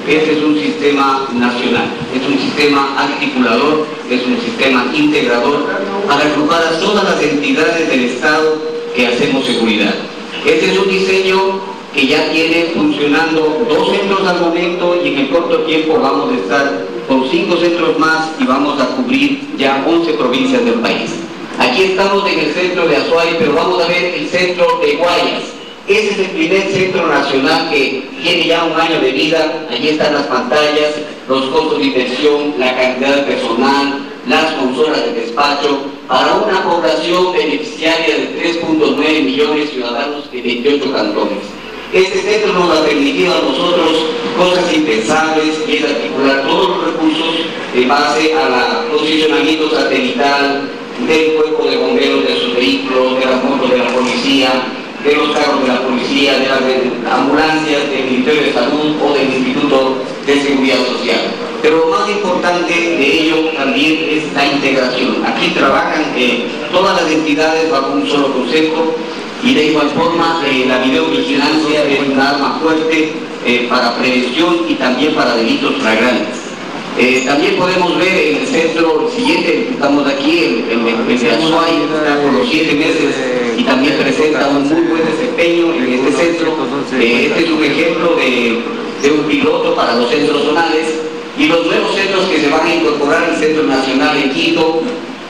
Este es un sistema nacional, es un sistema articulador, es un sistema integrador para agrupar a todas las entidades del Estado que hacemos seguridad. Este es un diseño que ya tiene funcionando 2 centros al momento y en el corto tiempo vamos a estar con 5 centros más y vamos a cubrir ya 11 provincias del país. Aquí estamos en el centro de Azuay, pero vamos a ver el centro de Guayas. Ese es el primer centro nacional que tiene ya 1 año de vida. Allí están las pantallas, los costos de inversión, la cantidad de personal, las consolas de despacho, para una población beneficiaria de 3.9 millones de ciudadanos de 28 cantones. Este centro nos ha permitido a nosotros cosas impensables, y es articular todos los recursos en base al posicionamiento satelital del cuerpo de bomberos, de sus vehículos, de las motos de la policía, de los carros de la policía, de las ambulancias, del Ministerio de Salud o del Instituto de Seguridad Social. Pero lo más importante de ello también es la integración. Aquí trabajan todas las entidades bajo un solo concepto, y de igual forma la videovigilancia es un arma fuerte para prevención y también para delitos flagrantes. También podemos ver en el centro siguiente, estamos aquí, el de Azuay, está por los 7 meses y también presenta un muy buen desempeño en este centro. Este es un ejemplo de un piloto para los centros zonales, y los nuevos centros que se van a incorporar, el Centro Nacional en Quito,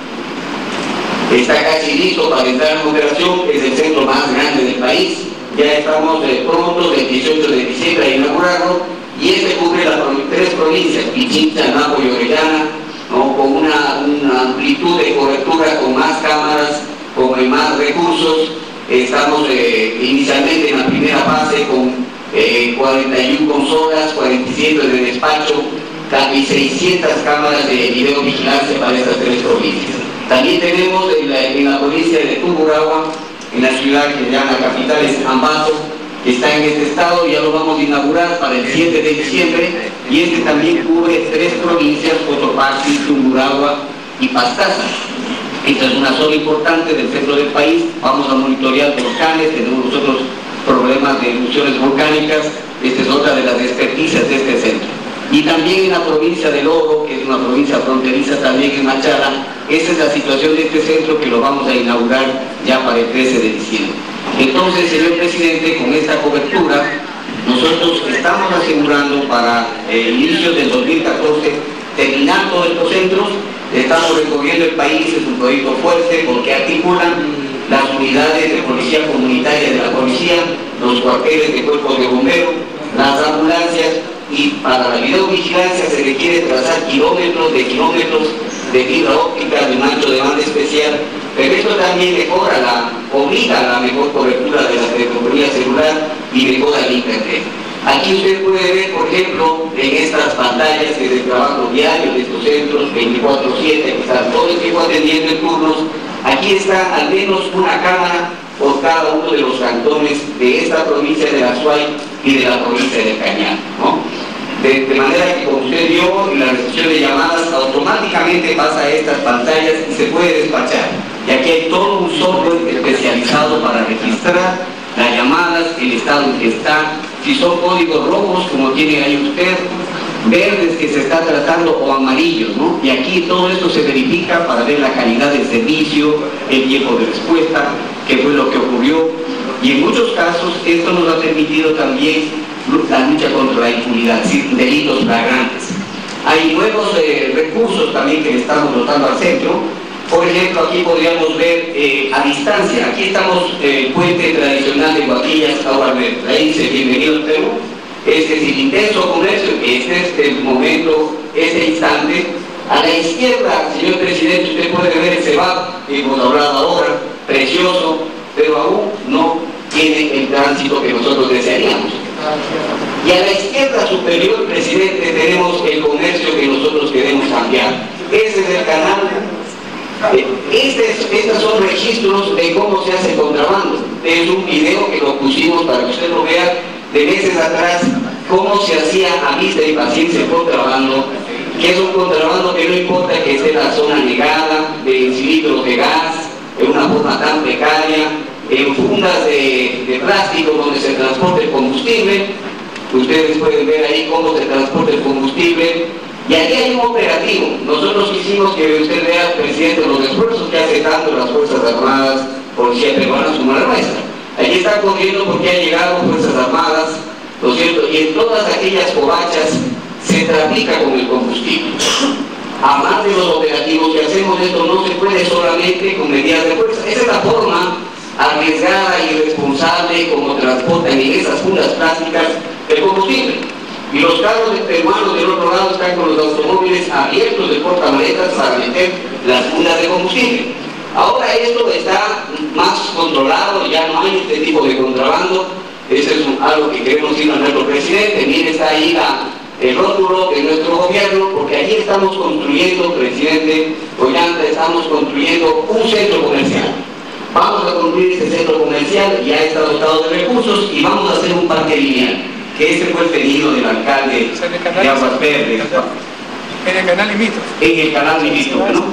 está casi listo para entrar en operación, es el centro más grande del país. Ya estamos prontos, el 18 de diciembre, a inaugurarlo, y este cubre las 3 provincias, Pichincha, Napo y Orellana, ¿no? Con una amplitud de cobertura, con más cámaras, con más recursos. Estamos inicialmente en la primera fase con 41 consolas, 47 de despacho, casi 600 cámaras de videovigilancia para estas 3 provincias. También tenemos en la provincia de Tungurahua, en la ciudad que se llama la capital es Ambato, que está en este estado, ya lo vamos a inaugurar para el 7 de diciembre, y este también cubre 3 provincias, Cotopaxi, Tungurahua y Pastaza. Esta es una zona importante del centro del país. Vamos a monitorear volcanes, tenemos nosotros problemas de erupciones volcánicas. Esta es otra de las experticias de este centro. Y también en la provincia del Oro, que es una provincia fronteriza también en Machala, esa es la situación de este centro que lo vamos a inaugurar ya para el 13 de diciembre. Entonces, señor presidente, con esta cobertura, nosotros estamos asegurando para el inicio del 2014 terminar todos estos centros. Estamos recorriendo el país, es un proyecto fuerte porque articulan las unidades de policía comunitaria de la policía, los cuarteles de cuerpos de bomberos, las ambulancias, y para la videovigilancia se requiere trazar kilómetros de fibra óptica de un ancho de banda especial, pero esto también obliga a la mejor cobertura de la telefonía celular y mejora el internet. Aquí usted puede ver, por ejemplo, en estas pantallas que es el trabajo diario de estos centros, 24/7, que están todo el tiempo atendiendo en turnos. Aquí está al menos una cámara por cada uno de los cantones de esta provincia de Azuay y de la provincia de Cañar, ¿no? De manera que, como usted vio, la recepción de llamadas automáticamente pasa a estas pantallas y se puede despachar. Y aquí hay todo un software especializado para registrar las llamadas, el estado en que está, si son códigos rojos, como tiene ahí usted, verdes que se está tratando o amarillos, ¿no? Y aquí todo esto se verifica para ver la calidad del servicio, el tiempo de respuesta, qué fue lo que ocurrió. Y en muchos casos esto nos ha permitido también la lucha contra la impunidad, es decir, delitos flagrantes. Hay nuevos recursos también que le estamos dotando al centro. Por ejemplo, aquí podríamos ver a distancia, aquí estamos el puente tradicional de Guaquillas, Aguarber. Ahí dice bienvenido al Perú. Este es el intenso comercio, este es el momento, este instante. A la izquierda, señor presidente, usted puede ver el CEBAP, que hemos hablado ahora, precioso, pero aún no tiene el tránsito que nosotros desearíamos. Y a la izquierda superior, presidente, tenemos el comercio que nosotros queremos cambiar. Ese es el canal. Estos son registros de cómo se hace contrabando. Es un video que lo pusimos para que usted lo vea de meses atrás, cómo se hacía a vista y paciencia el contrabando, que es un contrabando que no importa que esté en la zona negada, de cilindros de gas, en una forma tan precaria, en fundas de plástico donde se transporta el combustible. Ustedes pueden ver ahí cómo se transporta el combustible. Y aquí hay un operativo. Nosotros quisimos que usted vea, presidente, los esfuerzos que hace tanto las Fuerzas Armadas, Policía Peruana como la nuestra. Aquí están corriendo porque han llegado Fuerzas Armadas, ¿no es cierto? Y en todas aquellas covachas se trafica con el combustible. Además de los operativos que hacemos, esto no se puede solamente con medidas de fuerza. Esa es la forma arriesgada y irresponsable como transportan en esas fundas plásticas el combustible. Y los carros peruanos del otro lado están con los automóviles abiertos de portamaletas para meter las fundas de combustible. Ahora esto está más controlado, ya no hay este tipo de contrabando. Eso es algo que queremos decir a nuestro presidente. Mire, está ahí el rótulo de nuestro gobierno, porque allí estamos construyendo, presidente Ollanta, estamos construyendo un centro comercial. Vamos a construir este centro comercial, ya está dotado de recursos, y vamos a hacer un parque lineal, que este fue el pedido del alcalde de Aguas Verdes. En el canal limítrofe. En el canal limítrofe, ¿no?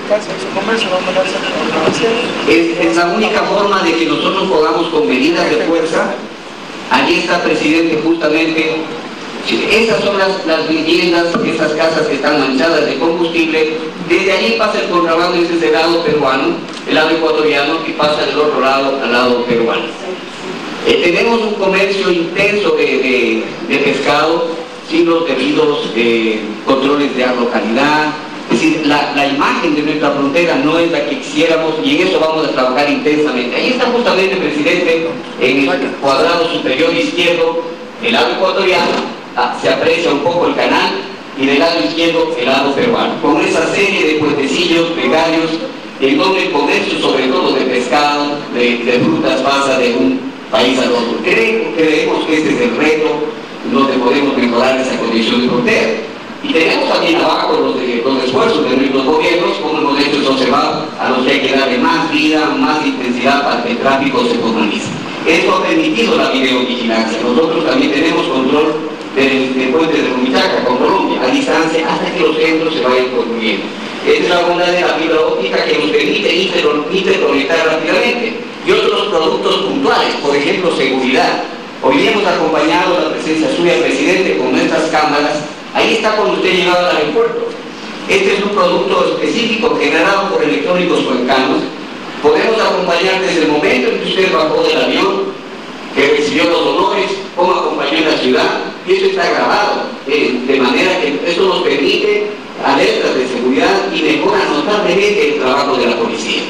Es la única forma de que nosotros podamos con medidas de fuerza. Allí está, presidente, justamente. Esas son las viviendas, esas casas que están manchadas de combustible. Desde allí pasa el contrabando, ese es el lado peruano, el lado ecuatoriano, y pasa del otro lado al lado peruano. Tenemos un comercio intenso de pescado, sin los debidos controles de agrocalidad. Es decir, la imagen de nuestra frontera no es la que quisiéramos, y en eso vamos a trabajar intensamente. Ahí está justamente, presidente, en el cuadrado superior izquierdo, el lado ecuatoriano. Se aprecia un poco el canal, y del lado izquierdo el lado peruano, con esa serie de puentecillos precarios en donde el comercio, sobre todo de pescado, de frutas, pasa de un país al otro. Creemos que este es el reto donde podemos mejorar esa condición de frontera. Y tenemos también abajo los esfuerzos de nuestros gobiernos, como hemos hecho es observar, a los que hay que darle más vida, más intensidad para que el tráfico se formalice. Esto ha permitido la videovigilancia. Nosotros también tenemos control del puente de Rumichaca con Colombia, a distancia, hasta que los centros se vayan construyendo. Esta es la bondad de la fibra óptica, que nos permite interconectar rápidamente. Y otros productos puntuales, por ejemplo, seguridad. Hoy hemos acompañado la presencia suya, presidente, con nuestras cámaras. Ahí está cuando usted llegaba al aeropuerto. Este es un producto específico generado por electrónicos cuencanos. Podemos acompañar desde el momento en que usted bajó del avión, que recibió los honores, cómo acompañó en la ciudad, y eso está grabado, de manera que eso nos permite alertas de seguridad y mejora notablemente el trabajo de la policía.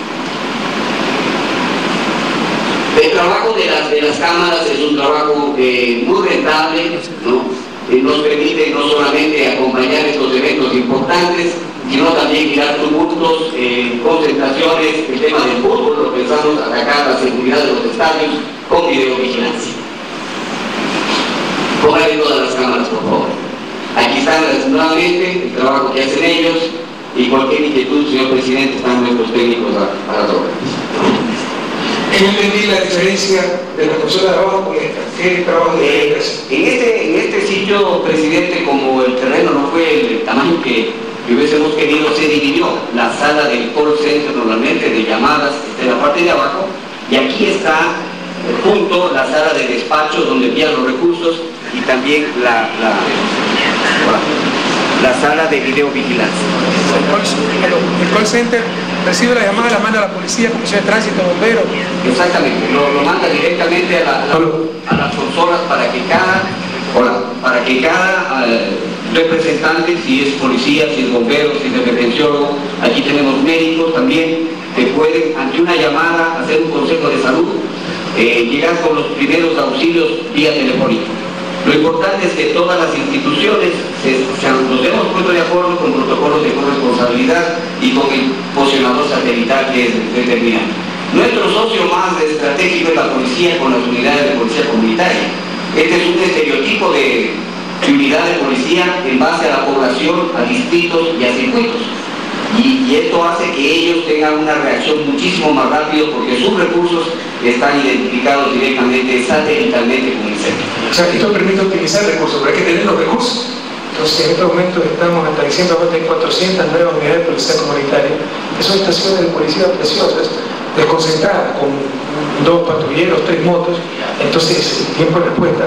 El trabajo de las cámaras es un trabajo muy rentable, ¿no? Nos permite no solamente acompañar estos eventos importantes, sino también mirar tumultos, concentraciones, el tema del fútbol, lo pensamos atacar la seguridad de los estadios con videovigilancia. Póngale todas las cámaras, por favor. Aquí están nuevamente el trabajo que hacen ellos, y cualquier inquietud, señor presidente, están nuestros técnicos a las órdenes. No entendí la diferencia de la consola de abajo con esta. ¿Qué trabajo de en este sitio, presidente, como el terreno no fue el tamaño que hubiésemos querido, se dividió la sala del call center, normalmente de llamadas, está en la parte de abajo, y aquí está junto la sala de despacho donde envían los recursos, y también la sala de videovigilancia. El call center recibe la llamada, la manda a la policía, comisión de tránsito, bomberos. Exactamente, lo manda directamente a las consolas para que cada representante, si es policía, si es bombero, si es defensiólogo, aquí tenemos médicos también, que pueden, ante una llamada, hacer un consejo de salud, llegar con los primeros auxilios vía telefónica. Lo importante es que todas las instituciones nos hemos puesto de acuerdo con protocolos de corresponsabilidad y con el posicionador satelital que es determinante. Nuestro socio más estratégico es la policía, con las unidades de policía comunitaria. Este es un estereotipo de unidad de policía en base a la población, a distritos y a circuitos. Y esto hace que ellos tengan una reacción muchísimo más rápido, porque sus recursos están identificados directamente, satelitalmente con el centro. O sea, esto permite optimizar recursos, pero hay que tener los recursos. Entonces, en estos momentos estamos hasta diciendo que hay 400 nuevas unidades de policía comunitaria, que son estaciones de policía preciosas, desconcentradas, con 2 patrulleros, 3 motos. Entonces, el tiempo de respuesta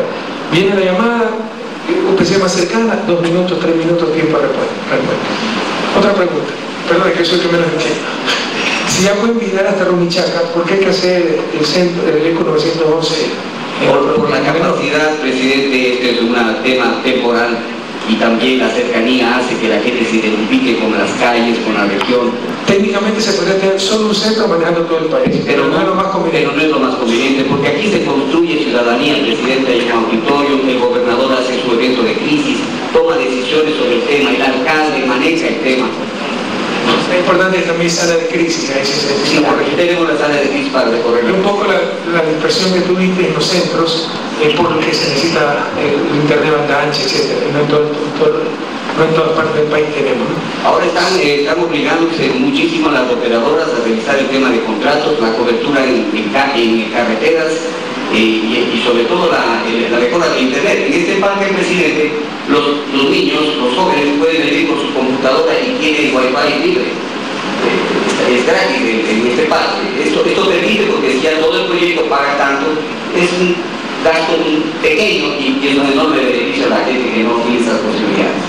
Viene la llamada, usted se llama cercana, 2 minutos, 3 minutos, tiempo de respuesta. Otra pregunta, perdón, que soy el que menos entiendo. Si ya pueden mirar hasta Rumichaca, ¿por qué hay que hacer el ECO 911? Por la capacidad, presidente, este es un tema temporal y también la cercanía hace que la gente se identifique con las calles, con la región. Técnicamente se podría tener solo un centro manejando todo el país, pero no es lo más conveniente. Pero no es lo más conveniente, porque aquí se construye ciudadanía, el presidente hay un auditorio, el gobernador hace su evento de crisis, toma decisiones sobre el tema, el alcalde maneja el tema. Es importante que también sala de crisis, ahí sí se sí, porque tenemos la sala de crisis para recorrer. Y un poco la dispersión que tuviste en los centros es por lo que se necesita el internet banda ancha, etc. No en todas partes del país tenemos, ¿no? Ahora están obligándose muchísimo a las operadoras a revisar el tema de contratos, la cobertura en carreteras y sobre todo la mejora del internet. En este parque, presidente, los niños, los jóvenes pueden venir con su computadora y tienen wifi libre. Es gratis en este parque. Esto permite, porque si ya todo el proyecto paga tanto, es un gasto pequeño y es un enorme beneficio a la gente que no tiene esas posibilidades.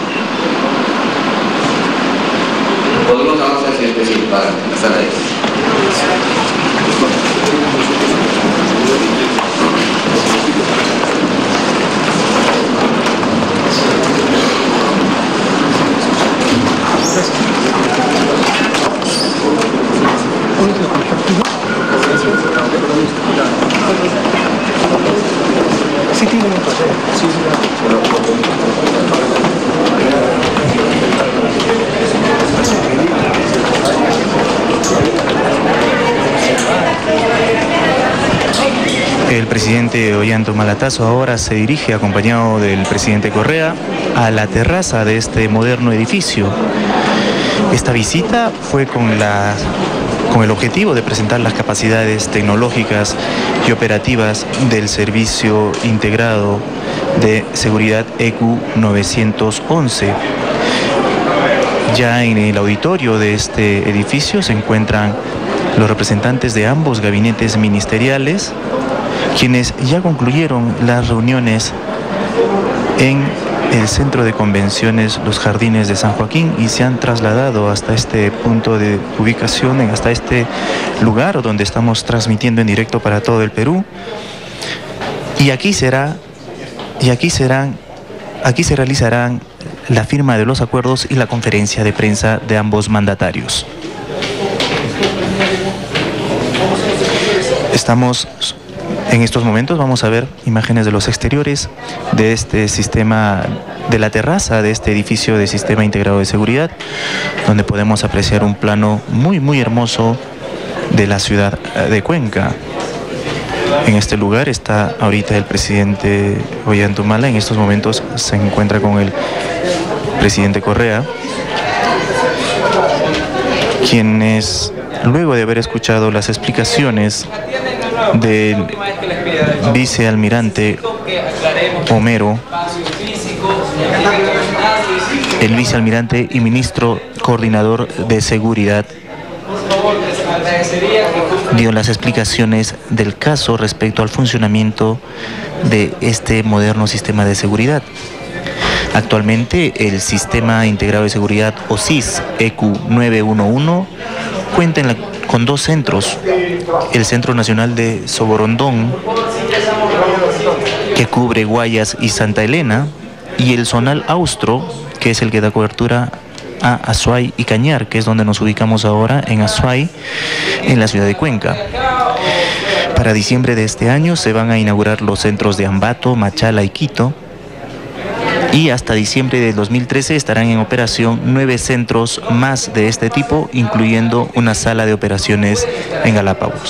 Podemos avanzar, señor presidente, para la sala de Sí, tiene un paseo. Sí, El presidente Ollanta-Humala-Tazo ahora se dirige, acompañado del presidente Correa, a la terraza de este moderno edificio. Esta visita fue con el objetivo de presentar las capacidades tecnológicas y operativas del Servicio Integrado de Seguridad ECU 911. Ya en el auditorio de este edificio se encuentran los representantes de ambos gabinetes ministeriales, quienes ya concluyeron las reuniones en el centro de convenciones Los Jardines de San Joaquín y se han trasladado hasta este punto de ubicación, hasta este lugar donde estamos transmitiendo en directo para todo el Perú. Y aquí se realizarán la firma de los acuerdos y la conferencia de prensa de ambos mandatarios. En estos momentos vamos a ver imágenes de los exteriores de este sistema, de la terraza de este edificio de Sistema Integrado de Seguridad, donde podemos apreciar un plano muy hermoso de la ciudad de Cuenca. En este lugar está ahorita el presidente Ollanta-Humala, en estos momentos se encuentra con el presidente Correa, quienes, luego de haber escuchado las explicaciones del vicealmirante Homero, el vicealmirante y ministro coordinador de seguridad, dio las explicaciones del caso respecto al funcionamiento de este moderno sistema de seguridad. Actualmente el Sistema Integrado de Seguridad o SIS ECU 911 cuenta con 2 centros: el Centro Nacional de Soborondón, que cubre Guayas y Santa Elena, y el Zonal Austro, que es el que da cobertura a Azuay y Cañar, que es donde nos ubicamos ahora, en Azuay, en la ciudad de Cuenca. Para diciembre de este año se van a inaugurar los centros de Ambato, Machala y Quito, y hasta diciembre de 2013 estarán en operación 9 centros más de este tipo, incluyendo una sala de operaciones en Galápagos.